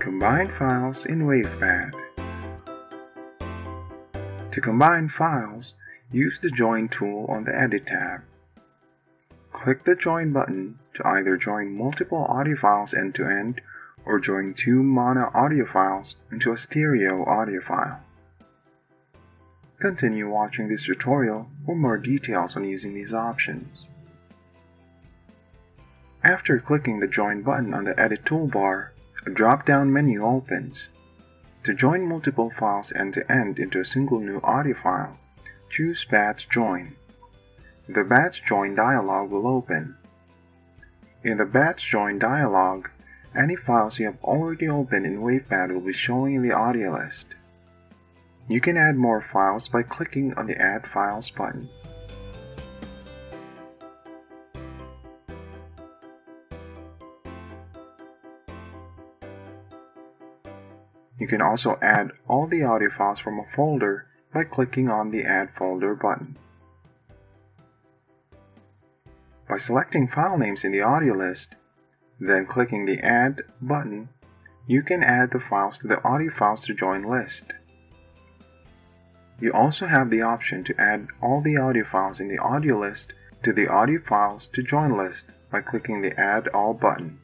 Combine files in WavePad. To combine files, use the Join tool on the Edit tab. Click the Join button to either join multiple audio files end-to-end or join two mono audio files into a stereo audio file. Continue watching this tutorial for more details on using these options. After clicking the Join button on the Edit toolbar, a drop-down menu opens. To join multiple files end-to-end into a single new audio file, choose Batch Join. The Batch Join dialog will open. In the Batch Join dialog, any files you have already opened in WavePad will be showing in the audio list. You can add more files by clicking on the Add Files button. You can also add all the audio files from a folder by clicking on the Add Folder button. By selecting file names in the audio list, then clicking the Add button, you can add the files to the Audio Files to Join list. You also have the option to add all the audio files in the audio list to the Audio Files to Join list by clicking the Add All button.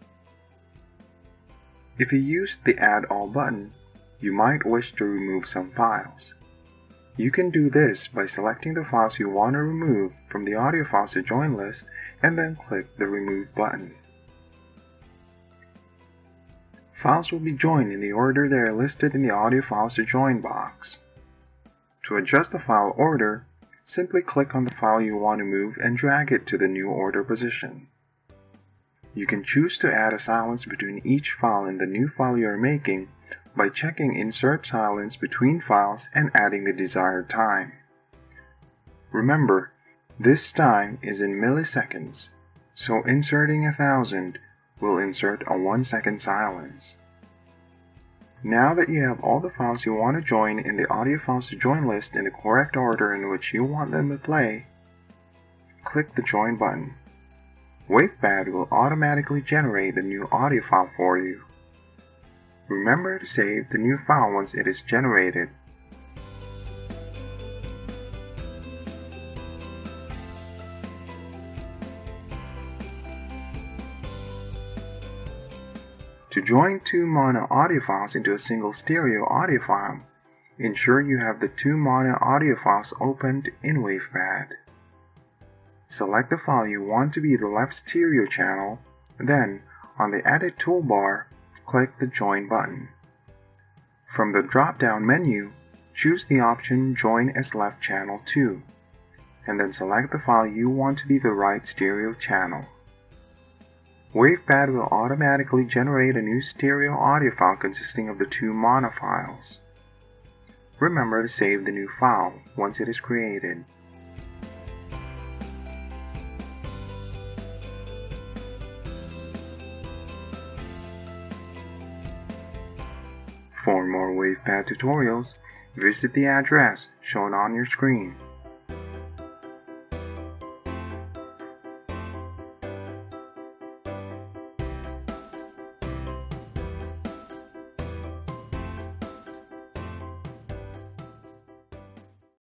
If you use the Add All button, you might wish to remove some files. You can do this by selecting the files you want to remove from the Audio Files to Join list and then click the Remove button. Files will be joined in the order they are listed in the Audio Files to Join box. To adjust the file order, simply click on the file you want to move and drag it to the new order position. You can choose to add a silence between each file in the new file you are making by checking Insert Silence between files and adding the desired time. Remember, this time is in milliseconds, so inserting 1000 will insert a 1-second silence. Now that you have all the files you want to join in the Audio Files to Join list in the correct order in which you want them to play, click the Join button. WavePad will automatically generate the new audio file for you. Remember to save the new file once it is generated. To join two mono audio files into a single stereo audio file, ensure you have the two mono audio files opened in WavePad. Select the file you want to be the left stereo channel, then, on the Edit toolbar, click the Join button. From the drop-down menu, choose the option Join as Left Channel 2, and then select the file you want to be the right stereo channel. WavePad will automatically generate a new stereo audio file consisting of the two mono files. Remember to save the new file once it is created. For more WavePad tutorials, visit the address shown on your screen.